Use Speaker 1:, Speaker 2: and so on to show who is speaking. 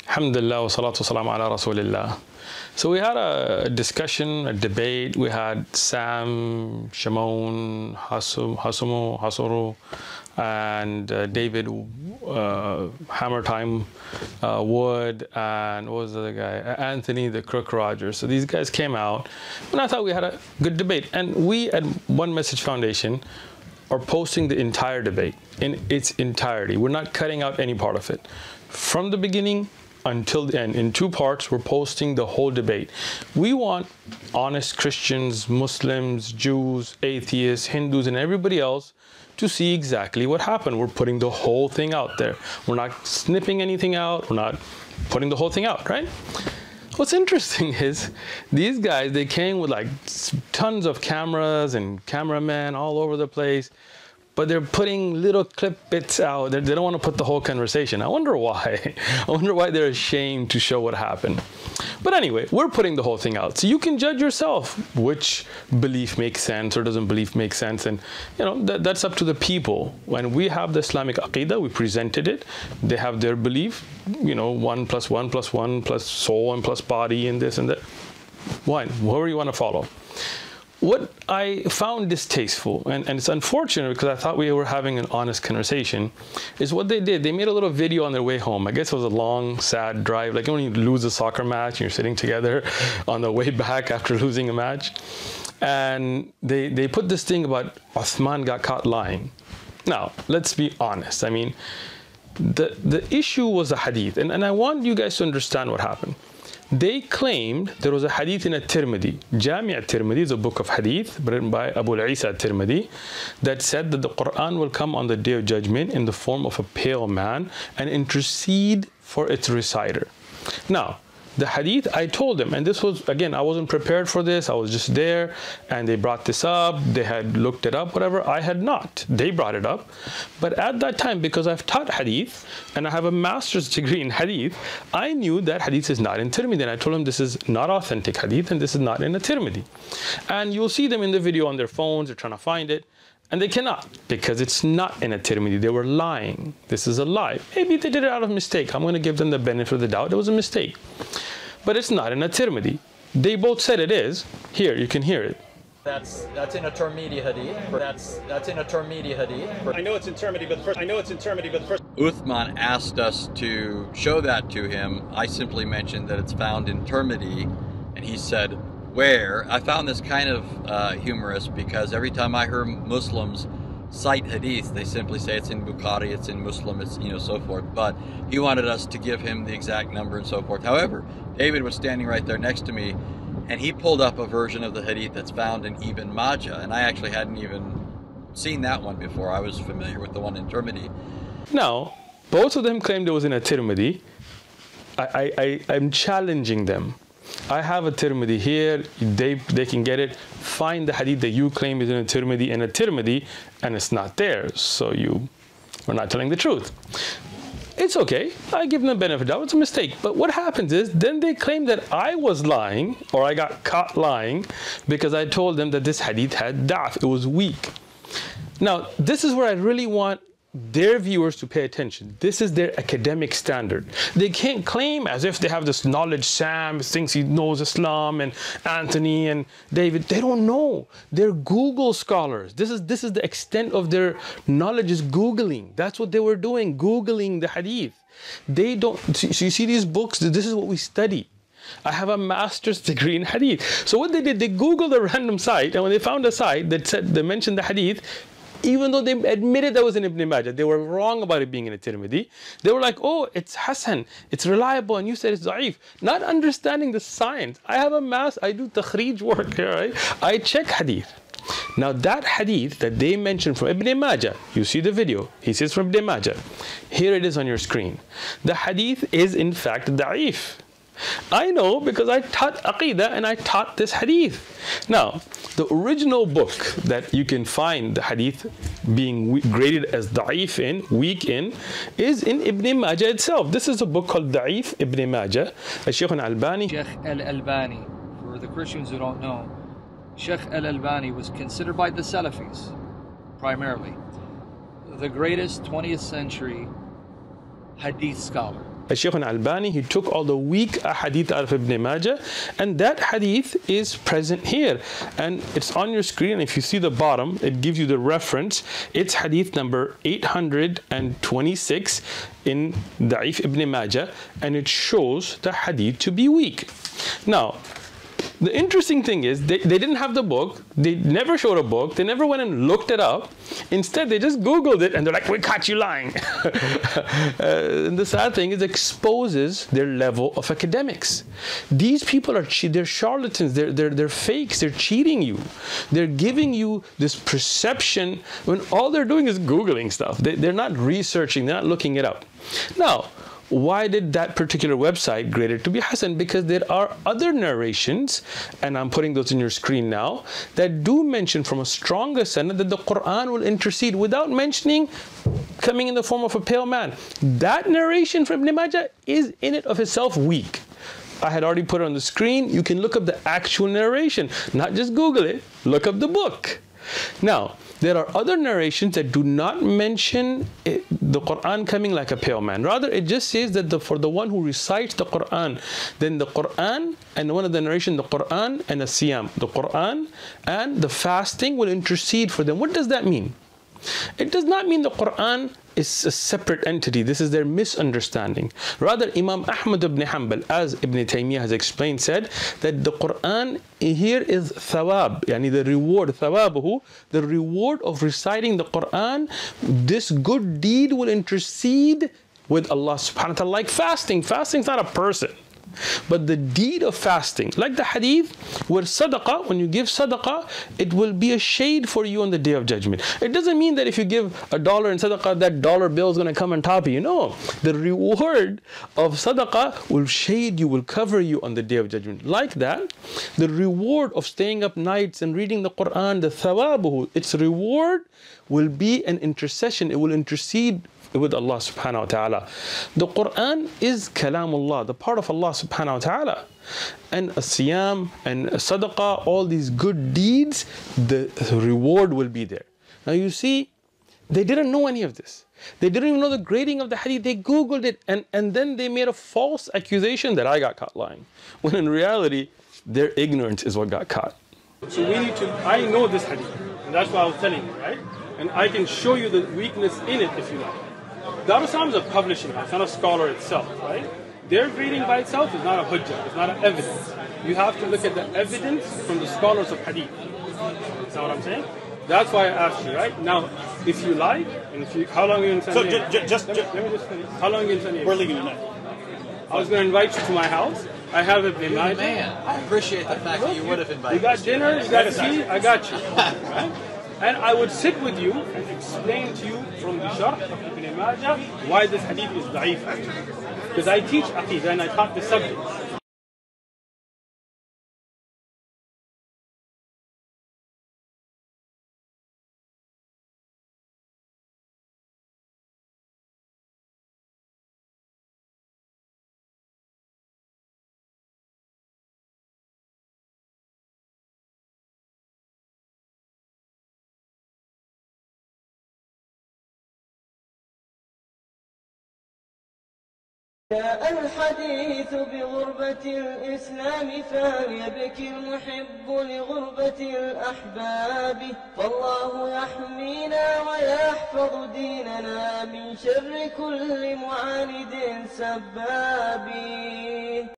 Speaker 1: Alhamdulillah wa salatu wassalamu ala Rasulillah. So we had a discussion, a debate. We had Sam, Shimon, Hasuru, and David Hammer Time Wood, and what was the other guy? Anthony the Crook Rogers. So these guys came out, and I thought we had a good debate. And we at One Message Foundation are posting the entire debate in its entirety. We're not cutting out any part of it. From the beginning until the end, in two parts, we're posting the whole debate. We want honest Christians, Muslims, Jews, atheists, Hindus, and everybody else to see exactly what happened. We're putting the whole thing out there. We're not snipping anything out. We're not putting the whole thing out, right? What's interesting is these guys, they came with like tons of cameras and cameramen all over the place, but they're putting little clip bits out. They don't want to put the whole conversation. I wonder why. I wonder why they're ashamed to show what happened. But anyway, we're putting the whole thing out. So you can judge yourself which belief makes sense or doesn't belief make sense. And you know, that's up to the people. When we have the Islamic Aqidah, we presented it. They have their belief, you know, 1 + 1 + 1 plus soul and plus body and this and that. One, whoever you want to follow. What I found distasteful, and it's unfortunate because I thought we were having an honest conversation, is what they did. They made a little video on their way home. I guess it was a long, sad drive, like when you lose a soccer match and you're sitting together on the way back after losing a match. And they put this thing about Uthman got caught lying. Now, let's be honest. I mean, the issue was a hadith, and I want you guys to understand what happened. They claimed there was a hadith in At-Tirmidhi. Jami' At-Tirmidhi is a book of hadith written by Abu Isa At-Tirmidhi that said that the Quran will come on the Day of Judgment in the form of a pale man and intercede for its reciter. Now, the hadith, I told them, and this was, again, I wasn't prepared for this. I was just there, and they brought this up. They had looked it up, whatever. I had not. They brought it up. But at that time, because I've taught hadith, and I have a master's degree in hadith, I knew that hadith is not in Tirmidhi. And I told them this is not authentic hadith, and this is not in a Tirmidhi. And you'll see them in the video on their phones. They're trying to find it. And they cannot, because it's not in a Tirmidhi. They were lying. This is a lie. Maybe they did it out of mistake. I'm going to give them the benefit of the doubt. It was a mistake. But it's not in a Tirmidhi. They both said it is. Here, you can hear it.
Speaker 2: That's in a Tirmidhi hadith. That's in a Tirmidhi hadith.
Speaker 3: I know it's in Tirmidhi, but first.
Speaker 4: Uthman asked us to show that to him. I simply mentioned that it's found in Tirmidhi, and he said, where? I found this kind of humorous because every time I hear Muslims cite hadith, they simply say it's in Bukhari, it's in Muslim, it's, you know, so forth. But he wanted us to give him the exact number and so forth. However, David was standing right there next to me, and he pulled up a version of the hadith that's found in Ibn Majah, and I actually hadn't even seen that one before. I was familiar with the one in Tirmidhi.
Speaker 1: Now, both of them claimed it was in a Tirmidhi. I'm challenging them. I have a Tirmidhi here. They can get it. Find the hadith that you claim is in a Tirmidhi, and it's not there. So you are not telling the truth. It's okay. I give them the benefit of the doubt. It's a mistake. But what happens is then they claim that I was lying, or I got caught lying, because I told them that this hadith had da'f. It was weak. Now, this is where I really want their viewers to pay attention. This is their academic standard. They can't claim as if they have this knowledge. Sam thinks he knows Islam, and Anthony and David, they don't know. They're Google scholars. This is the extent of their knowledge, is Googling. That's what they were doing, Googling the hadith. They don't, so you see these books, this is what we study. I have a master's degree in hadith. So what they did, they Googled a random site, and when they found a site that said, they mentioned the hadith, even though they admitted that was in Ibn Majah, they were wrong about it being in a Tirmidhi. They were like, oh, it's Hasan, it's reliable, and you said it's da'if. Not understanding the science. I have a I do takhrij work here, right? I check hadith. Now that hadith that they mentioned from Ibn Majah, you see the video, he says from Ibn Majah. Here it is on your screen. The hadith is in fact da'if. I know because I taught Aqidah and I taught this hadith. Now, the original book that you can find the hadith being graded as da'if in, weak in, is in Ibn Majah itself. This is a book called Da'if Ibn Majah. Shaykh al-Albani.
Speaker 5: Shaykh al-Albani, for the Christians who don't know, Shaykh al-Albani was considered by the Salafis, primarily, the greatest 20th century hadith scholar.
Speaker 1: Shaykh al-Albani, he took all the weak hadith out of Ibn Majah, and that hadith is present here. And it's on your screen. If you see the bottom, it gives you the reference. It's hadith number 826 in Da'if Ibn Majah, and it shows the hadith to be weak. Now, the interesting thing is they didn't have the book. They never showed a book. They never went and looked it up. Instead, they just Googled it and they're like, we caught you lying. And the sad thing is it exposes their level of academics. These people are they're charlatans. They're fakes. They're cheating you. They're giving you this perception when all they're doing is Googling stuff. They're not researching. They're not looking it up. Now, why did that particular website grade it to be Hasan? Because there are other narrations, and I'm putting those in your screen now, that do mention from a stronger sanad that the Quran will intercede without mentioning coming in the form of a pale man. That narration from Ibn Majah is in it of itself weak. I had already put it on the screen. You can look up the actual narration, not just Google it, look up the book. Now, there are other narrations that do not mention the Quran coming like a pale man. Rather, it just says that for the one who recites the Quran, then the Quran, and one of the narrations, the Quran and the Siyam, the Quran and the fasting will intercede for them. What does that mean? It does not mean the Quran is a separate entity. This is their misunderstanding. Rather, Imam Ahmad ibn Hanbal, as Ibn Taymiyyah has explained, said that the Quran here is thawab, yani the reward, thawabuhu, the reward of reciting the Quran. This good deed will intercede with Allah subhanahu wa ta'ala, like fasting. Fasting is not a person, but the deed of fasting, like the hadith where sadaqah, when you give sadaqah, it will be a shade for you on the day of judgment. It doesn't mean that if you give $1 in sadaqah, that dollar bill is going to come on top of you. No, the reward of sadaqah will shade you, will cover you on the day of judgment. Like that, the reward of staying up nights and reading the Quran, the thawabuhu, its reward will be an intercession. It will intercede with Allah subhanahu wa ta'ala. The Quran is kalamullah, the part of Allah subhanahu wa ta'ala. And a siyam and a sadaqah, all these good deeds, the reward will be there. Now you see, they didn't know any of this. They didn't even know the grading of the hadith. They Googled it and then they made a false accusation that I got caught lying. When in reality, their ignorance is what got caught.
Speaker 6: So we need to, I know this hadith, and that's what I was telling you, right? And I can show you the weakness in it if you like. Dar es Salaam is a publishing house, not a scholar itself, right? Their grading by itself is not a hujjah, it's not an evidence. You have to look at the evidence from the scholars of hadith. Is that what I'm saying? That's why I asked you, right? Now, if you like, and if you, how long are you in San Diego?
Speaker 3: So just
Speaker 6: let me just finish. How long are you in San Diego?
Speaker 3: we're leaving tonight.
Speaker 6: I was going to invite you to my house. I have it in mind.
Speaker 2: Man, I appreciate the fact that you would have invited
Speaker 6: You got
Speaker 2: us.
Speaker 6: dinner, you got tea, I got you. Right? And I would sit with you and explain to you from the Sharh of Ibn Majah why this hadith is da'if actually. Because I teach Aqidah and I taught the subject.
Speaker 7: جاء الحديث بغربة الإسلام فليبكي المحب لغربة الأحباب فالله يحمينا ويحفظ ديننا من شر كل معاند سباب